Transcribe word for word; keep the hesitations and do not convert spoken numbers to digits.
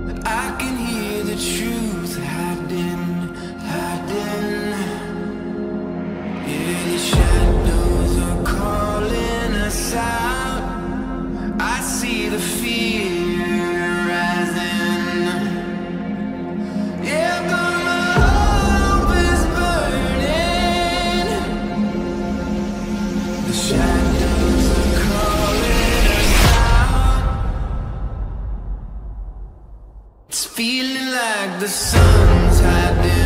I can hear the truth hiding, hiding. Yeah, the shadows are calling us out. I see the fear rising. Yeah, but my hope is burning. The shadows are calling us out. It's feeling like the sun's hiding.